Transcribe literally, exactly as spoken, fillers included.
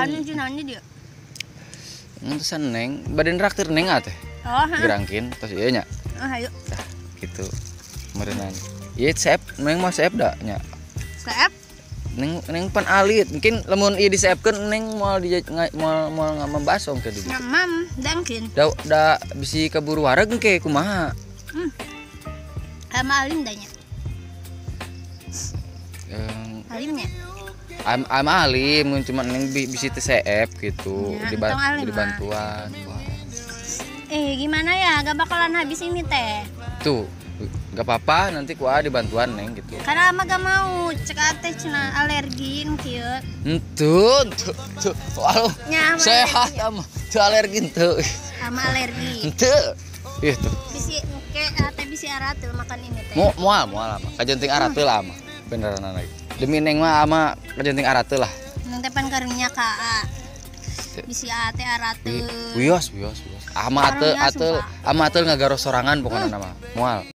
Anu jenanya dia. Ngetesan neng, badan raktir neng ah teh. Oh, ha. Gerangkin terus ieu nya. Oh, ayo. Tah, gitu. Meureunana. Ieu sep, neng mah sep da nya. Saep. Neng neng pan alit, mungkin lamun ieu disepkeun neng moal di moal moal membasong ke dieu. Mamam, dangkin. Da da bisi kaburu wareg engke kumaha? Hmm. Ama alim danya. Yang Alimnya. am am alim cuma neng bi- bisi teu seep gitu, Ya, diban- entong alim jadi mah. bantuan. Wah. Eh, gimana ya? Gak bakalan habis ini teh. Tuh, gak apa-apa nanti ku dibantuan neng gitu. Karena ama gak mau cek ate cina alergi kieu. Tuh, tuh, tuh, waduh, Nya ama sehat alergi. ama, tuh alergi tuh, Ama alergi. tuh, itu, Bisi ke ate bisi aratul makan ini teh. mau mual mual ama, kajenting aratul ama, beneran lagi. Demi neng mah ama kajenting aratul lah. Nang tepan karunya ka. Bisi ate aratul. Wios, wios, wios. Ama atel, Karunya atel, sumpah. ama atel ngagaros sorangan pokoknya nama, mual.